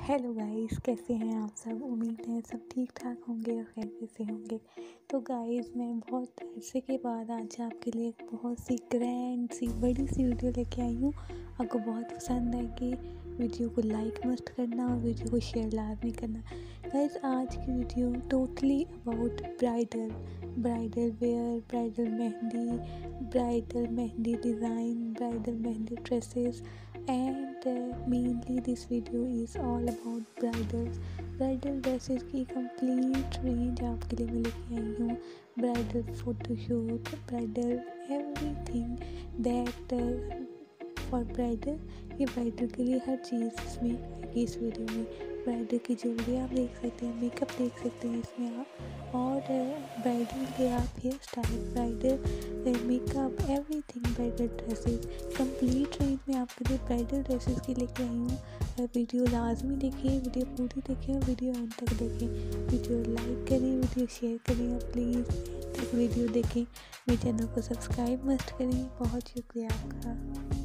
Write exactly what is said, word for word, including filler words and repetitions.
Hello guys, कैसे हैं आप सब। उम्मीद है सब ठीक ठाक होंगे और खैरियत से होंगे। तो गाइस, मैं बहुत अरसे के बाद आज आपके लिए एक बहुत सी ग्रैंड सी बड़ी सी वीडियो लेके आई हूँ। आपको बहुत पसंद आएगी। वीडियो को लाइक मस्ट करना और वीडियो को शेयर लाजमी करना। गाइस, आज की video totally about bridal bridal wear, bridal mehndi, bridal mehndi design, bridal mehndi dresses and uh, mainly this video is all about bridals bridal dresses की कंप्लीट रेंज आपके लिए मैं लेके आई हूँ। Bridal photoshoot, bridal everything that for bridal, ये bridal के लिए हर चीज़ इसमें आएगी इस वीडियो में। ब्राइडल की ज्वेलरी आप देख सकते हैं, मेकअप देख सकते हैं इसमें आप, और ब्राइडल के आप hair style, bridal makeup, everything bridal dresses complete range में आपके लिए ब्राइडल ड्रेसेस की लेके आई हूँ। वीडियो लाजमी देखिए, वीडियो पूरी देखें और वीडियो एंड तक देखें। वीडियो लाइक करें, वीडियो शेयर करें और प्लीज़ एंड तक वीडियो देखें। मेरे चैनल को सब्सक्राइब मस्ट करें। बहुत शुक्रिया आपका।